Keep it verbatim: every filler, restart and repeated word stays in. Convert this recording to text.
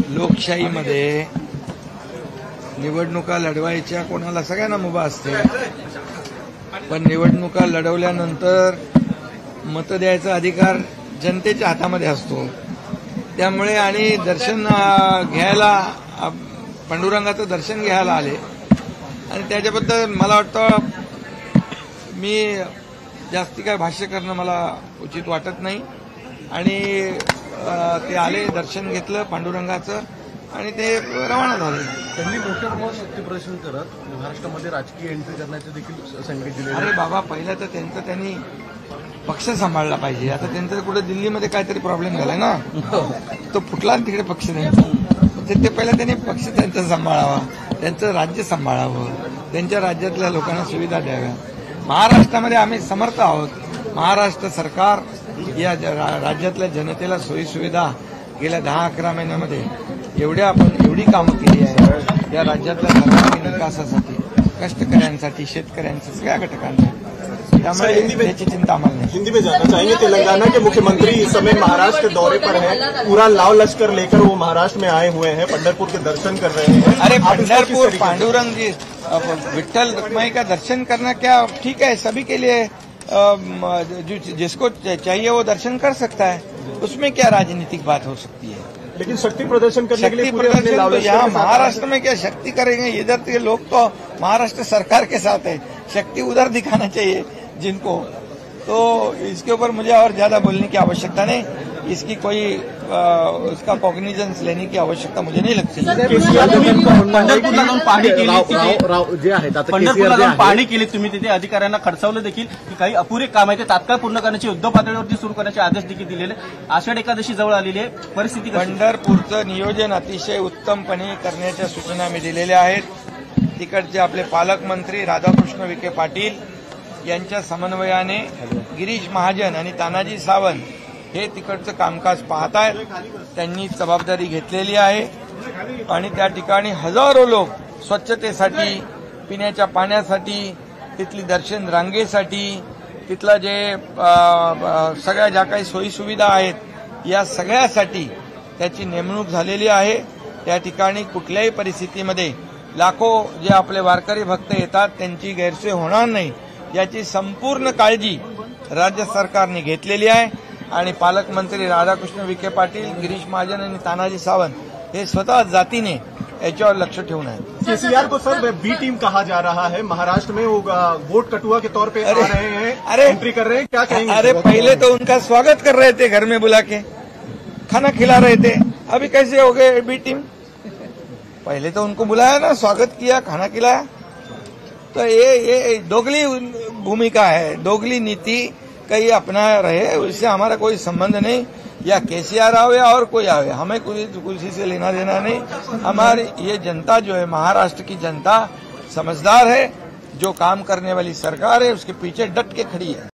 लोकशाहीमध्ये निवडणुका लढवायच्या कोणाला सगळ्यांना मुभा असते, पण निवडणुका लढवल्यानंतर मत द्यायचा अधिकार जनतेच्या हातामध्ये असतो. त्यामुळे आणि दर्शन घ्यायला पांडुरंगाचं दर्शन घ्यायला आले आणि त्याच्याबद्दल मला वाटतं मी जास्ती काय भाष्य करणं मला उचित वाटत नाही. आणि ते आले, दर्शन घेतलं पांडुरंगाचं आणि ते रवाना झाले. त्यांनी मोठ्या प्रमाणात शक्ती प्रदर्शन करत महाराष्ट्रामध्ये राजकीय एंट्री करण्याचे देखील संकेत दिले. अरे बाबा, पहिलं तर त्यांचं त्यांनी पक्ष सांभाळला पाहिजे. आता त्यांचं कुठे दिल्लीमध्ये काहीतरी प्रॉब्लेम झालाय ना, तो फुटला तिकडे पक्ष त्यांचा. ते पहिला त्यांनी पक्ष त्यांचा सांभाळावा, त्यांचं राज्य सांभाळावं, त्यांच्या राज्यातल्या लोकांना सुविधा द्याव्या. महाराष्ट्रामध्ये आम्ही समर्थ आहोत. महाराष्ट्र सरकार या राज्यातल्या जनतेला सोयी सुविधा गेल्या दहा अकरा महिन्यामध्ये एवढ्या आपण एवढी कामं केली आहे या राज्यातल्या सर्वांगीण विकासासाठी, कष्टकऱ्यांसाठी, शेतकऱ्यांसाठी, सगळ्या घटकांसाठी. त्यामुळे त्याची चिंता आम्हाला नाही. हिंदी में जानना चाहेंगे, तेलंगाना के मुख्यमंत्री इस समय महाराष्ट्र दौरे पर हैं, पूरा लाव लश्कर लेकर वो महाराष्ट्र में आए हुए हैं, पंढरपुर के दर्शन कर रहे हैं. अरे पंढरपुर पांडुरंग जी विठ्ठल रुक्माई का दर्शन करना क्या ठीक है, सभी के लिए जो जिसको चाहिए वो दर्शन कर सकता है, उसमें क्या राजनीतिक बात हो सकती है. लेकिन शक्ति प्रदर्शन करने के लिए शक्ति प्रदर्शन तो यहाँ महाराष्ट्र में क्या शक्ति करेंगे, इधर के लोग तो महाराष्ट्र सरकार के साथ है. शक्ति उधर दिखाना चाहिए जिनको, तो इसके ऊपर मुझे और ज्यादा बोलने की आवश्यकता नहीं. इसकी कोई आ, उसका कॉग्निजन्स लेने की आवश्यकता मुझे नहीं लगती. पंढरपूरला जाऊन पाहणी केली, पंढरपूरला जाऊन पाहणी केली तुम्ही, तिथे अधिकाऱ्यांना खडसावलं देखील की काही अपुरे काम आहे ते तात्काळ पूर्ण करण्याचे, युद्ध पातळीवरती सुरू करण्याचे आदेश देखील दिलेले. आषाढ एकादशी जवळ आलेली आहे, परिस्थिती पंढरपूरचं नियोजन अतिशय उत्तमपणे करण्याच्या सूचना मी दिलेल्या आहेत. तिकडचे आपले पालकमंत्री राधाकृष्ण विखे पाटील यांच्या समन्वयाने गिरीश महाजन आणि तानाजी सावंत हे तिकडचं कामकाज पाहत आहेत. त्यांनी जबाबदारी घेतलेली आहे आणि त्या ठिकाणी हजारो लोक स्वच्छतेसाठी, पिण्याच्या पाण्यासाठी, तिथली दर्शन रांगेसाठी, तिथलं जे सगळ्या ज्या काही सोयी सुविधा आहेत या सगळ्यासाठी त्याची नेमणूक झालेली आहे. त्या ठिकाणी कुठल्याही परिस्थितीमध्ये लाखो जे आपले वारकरी भक्त येतात त्यांची गैरसोय होणार नाही याची संपूर्ण काळजी राज्य सरकारने घेतलेली आहे. आणि पालकमंत्री राधाकृष्ण विखे पाटील, गिरीश महाजन आणि तानाजी सावंत हे स्वतः जातीने याच्यावर लक्ष ठेवून आहेत. केसीआर को सर बी टीम कहा जा रहा है, महाराष्ट्र में वो वोट कटुआ के तौर पे आ रहे हैं, अरे एंट्री कर रहे हैं, क्या कहेंगे? अरे पहले तो उनका स्वागत कर रहे थे, घर में बुला के खाना खिला रहे थे, अभी कैसे हो गए बी टीम? पहले तो उनको बुलाया ना, स्वागत किया, खाना खिलाया. तो ये ये दोगली भूमिका है, दोगली नीति कहीं अपना रहे, उससे हमारा कोई संबंध नहीं. या केसीआर आवे या और कोई आवे, हमें कोई किसी से लेना देना नहीं. हमारी ये जनता जो है, महाराष्ट्र की जनता समझदार है, जो काम करने वाली सरकार है उसके पीछे डट के खड़ी है.